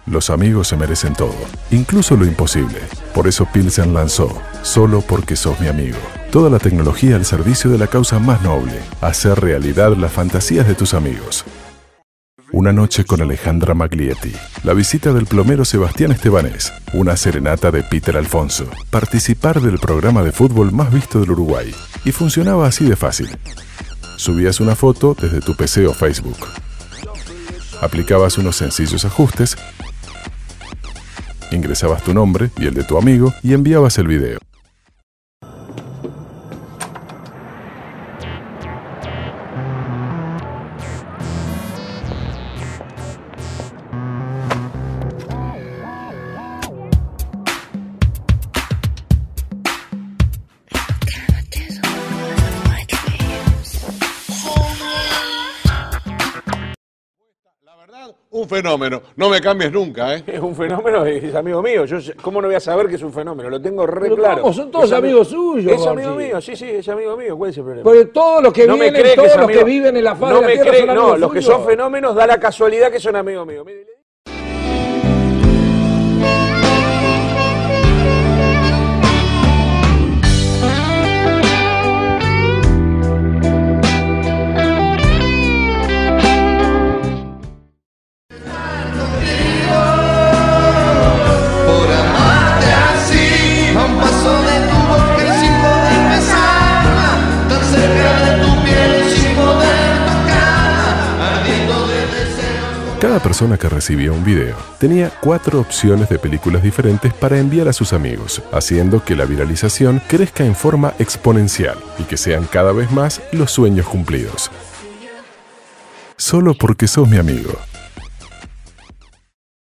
Los amigos se merecen todo, incluso lo imposible. Por eso Pilsen lanzó Solo porque sos mi amigo. Toda la tecnología al servicio de la causa más noble, hacer realidad las fantasías de tus amigos. Una noche con Alejandra Maglietti, la visita del plomero Sebastián Estebanés, una serenata de Peter Alfonso, participar del programa de fútbol más visto del Uruguay. Y funcionaba así de fácil. Subías una foto desde tu PC o Facebook. Aplicabas unos sencillos ajustes, ingresabas tu nombre y el de tu amigo y enviabas el video. Un fenómeno, no me cambies nunca, ¿eh? Es un fenómeno, es amigo mío. Yo, ¿cómo no voy a saber que es un fenómeno? Lo tengo re Pero claro. ¿cómo? Son todos amigos suyos, Es amigo Gorsi. mío, sí, es amigo mío. ¿Cuál es el problema? Porque todos los que No me vienen, cree que es todos los amigo. que viven en la faz No de la me tierra cree, son amigos no, los que suyos. son fenómenos da la casualidad que son amigos míos. Cada persona que recibía un video tenía 4 opciones de películas diferentes para enviar a sus amigos, haciendo que la viralización crezca en forma exponencial y que sean cada vez más los sueños cumplidos. Solo porque sos mi amigo.